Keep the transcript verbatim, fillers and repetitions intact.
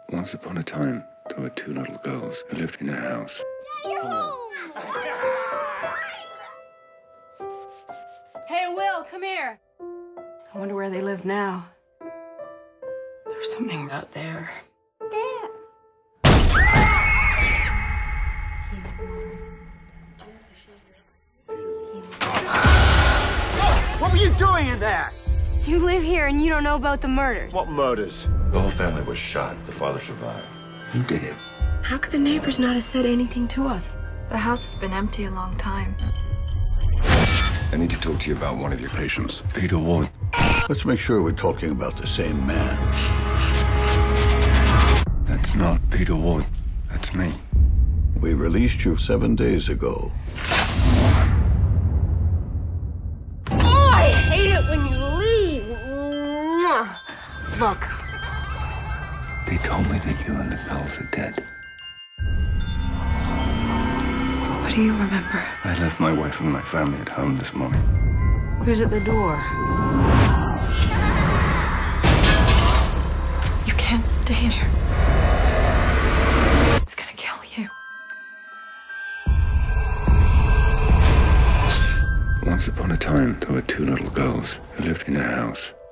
Once upon a time, there were two little girls who lived in a house. You're home! Hey, Will, come here. I wonder where they live now. There's something out there. There. What were you doing in there? You live here and you don't know about the murders. What murders? The whole family was shot. The father survived. Who did it? How could the neighbors not have said anything to us? The house has been empty a long time. I need to talk to you about one of your patients, Peter Ward. Let's make sure we're talking about the same man. That's not Peter Ward. That's me. We released you seven days ago. Oh, I hate it when you leave. Mwah. Look. They told me that you and the girls are dead. What do you remember? I left my wife and my family at home this morning. Who's at the door? You can't stay there. It's gonna kill you. Once upon a time, there were two little girls who lived in a house.